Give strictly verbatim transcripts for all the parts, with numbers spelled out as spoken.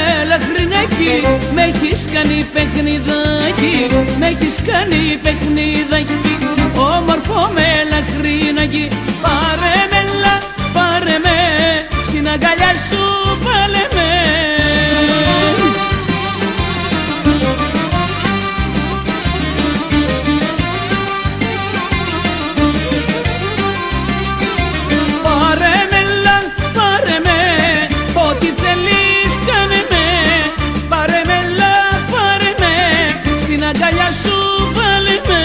λαχρινάκι, μ' έχεις κάνει παιχνιδάκι, μ' έχεις κάνει παιχνιδάκι, όμορφο με λαχρινάκι. Πάρε με, λα, πάρε με, στην αγκαλιά σου βάλε με. Πάρε με, λα, πάρε με, ό,τι θέλεις κάνε με. Πάρε με, λα, πάρε με, στην αγκαλιά σου βάλε με.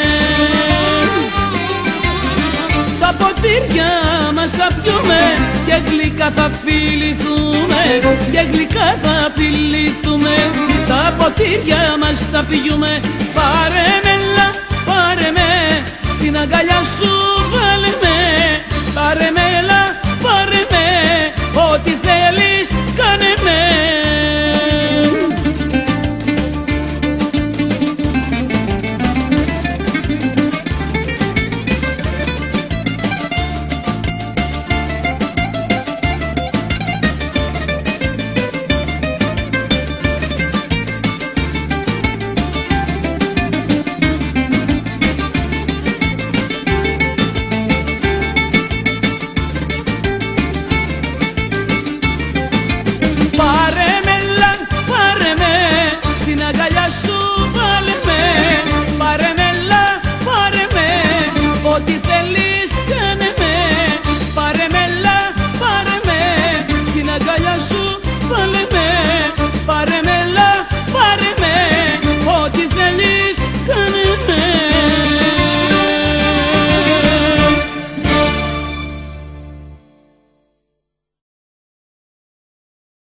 Τα ποτήρια μας τα πιούμε και γλυκά θα φιληθούμε, και γλυκά θα φιληθούμε. Τα ποτήρια μας τα πιούμε. Πάρε με, λα, πάρε με, στην αγκαλιά σου βάλε με. Πάρε με, λα, πάρε με, ό,τι θέλεις κάνε με. Ό,τι θέλεις κάνε με. Πάρε με, λα, πάρε με, στην αγκαλιά σου βάλε με. Πάρε